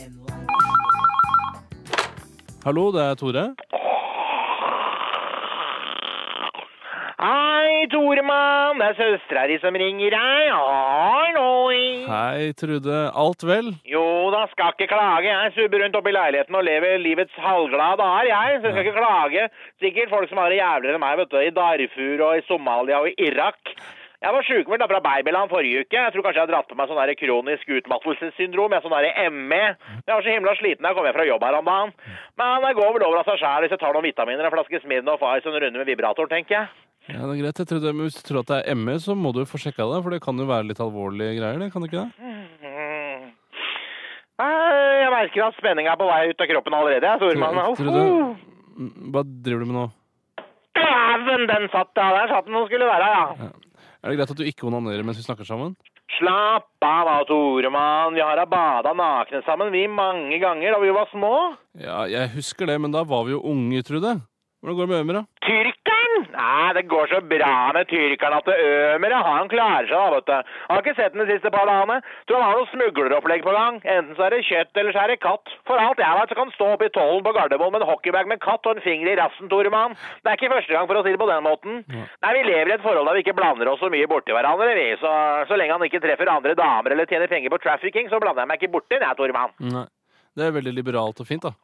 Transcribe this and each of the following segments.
Hallo, det er Tore. Hei, Toremann. Det er søstera di som ringer deg. Halloi. Hei, Trude. Alt vel? Jo da, skal ikke klage. Jeg subber rundt oppe i leiligheten og lever livets halvglade dager, jeg. Så jeg skal ikke klage. Sikkert folk som har det jævligere enn meg, vet du. I Darfur og i Somalia og i Irak. Jeg var sykemeldt fra Babyland forrige uke. Jeg tror kanskje jeg har dratt på meg sånn der kronisk utmattelsessyndrom. Jeg er sånn der ME. Jeg var så himla sliten da jeg kom hjem fra jobb her om dagen. Men det går vel over av seg selv hvis jeg tar noen vitaminer, en flaske Smirnoff Ice og en runde med vibrator, tenker jeg. Ja, det er greit. Jeg trodde, men hvis du tror at det er ME, så må du få sjekka det, for det kan jo være litt alvorlige greier, det kan det ikke det? Jeg merker at spenningen er på vei ut av kroppen allerede, jeg, Toremann. Trude, hva driver du med nå? Dæven, den satt ja. Der satt den som skulle være, ja. Er det greit at du ikke onanerer mens vi snakker sammen? Slapp av, Toremann. Vi har badet nakne sammen, vi mange ganger da vi var små. Ja, jeg husker det, men da var vi jo unge, Trude. Hvordan går det med Ømer, da? Tyrkeren? Nei, det går så bra med tyrkeren at Ømere, han klarer seg da, vet du. Han har ikke sett den de siste par dagene. Tror han har noe smugleropplegg på gang. Enten så er det kjøtt, eller så er det katt. For alt jeg vet, så kan han stå oppe i tollen på Gardermoen med en hockeybag med katt og en finger i rassen, Toremann. Det er ikke første gang for å si det på den måten. Ja. Nei, vi lever i et forhold der vi ikke blander oss så mye borti hverandre, vi. Så lenge han ikke treffer andre damer eller tjener penger på trafficking, så blander jeg meg ikke borti det, Toremann. Nei. Det er veldig liberalt og fint, da.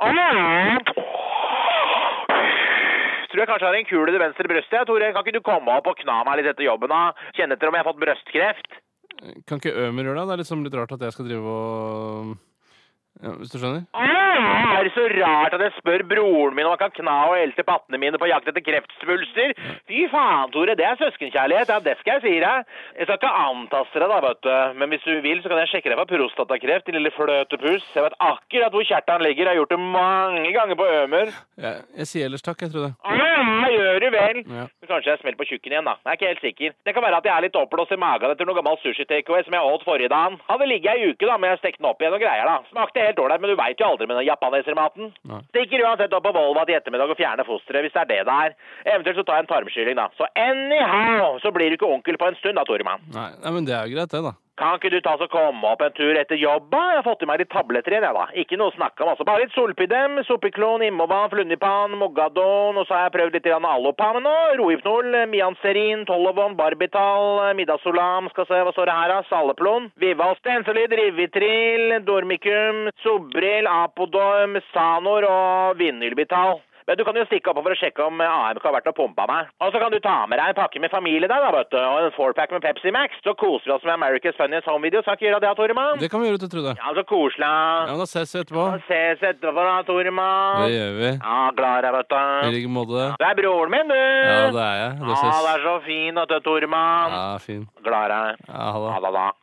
Tror jeg kanskje har en kul i det venstre brøstet, jeg, Tore. Kan ikke du komme opp og kna meg litt etter jobben da? Kjenne etter om jeg har fått brøstkreft? Kan ikke Ømer gjøre det? Det er liksom litt rart at jeg skal drive og... Ja, hvis du skjønner? Er det så rart at jeg spør broren min om han kan kna og elte pattene mine på jakt etter kreftsvulster? Fy faen, Tore, det er søskenkjærlighet. Ja, det skal jeg si deg. Jeg skal ikke antaste deg da, vet du. Men hvis du vil, så kan jeg sjekke deg for prostatakreft, din lille fløtepus. Jeg vet akkurat hvor kjertelen ligger. Jeg har gjort det mange ganger på Ømer. Ja, jeg sier ellers takk, jeg tror det. Gjør du vel? Ja. Kanskje jeg smeller på kjøkken igjen, da. Jeg er ikke helt sikker. Det kan være at jeg er litt oppblåst i magen etter noe gammel sushi-takeaway som jeg åt forrige dagen. Hadde ligget ei uke da, men jeg stekte den opp igjen og greier da. Smakte helt dårlig, men du vet jo aldri med den japanesermaten. Stikker uansett opp på Volvat i ettermiddag og fjerner fosteret, hvis det er det det er. Eventuelt så tar jeg en tarmskylling da. Så anyhow, så blir du ikke onkel på en stund da, Toremann. Nei, men det er jo greit det, da. Kan ikke du ta så komme opp en tur etter jobba? Jeg har fått i meg litt tabletter igjen, jeg da. Ikke noe å snakke om, altså. Bare litt Solpidem, Sopiklon, Immovan, Flunipan, Mogadon, og så har jeg prøvd litt Allopan nå. Rohypnol, Mianserin, Tolovon, Barbital, Midazolam, skal se, hva står det her da? Saleplon, Vival, Stensolid, Rivitril, Dormicum, Sobril, Apodorm, Sanor og Vinylbital. Men du kan jo stikke opp for å sjekke om AMK har vært og pumpet meg. Og så kan du ta med deg en pakke med familie der, da, vet du. Og en 4-pack med Pepsi Max. Så koser vi oss med America's Funniest Home Videos. Kan ikke gjøre det, Toremann? Det kan vi gjøre til Trude. Ja, så koselig. Ja, men da ses vi etterpå. Da ses etterpå da, Toremann. Det gjør vi. Ja, glad jeg, vet du. I like måte. Du er broren min, du. Ja, det er jeg. Da ses. Ja, det er så fin, vet du, Toremann. Ja, fin. Glad jeg. Ja, ha det. Ha det da.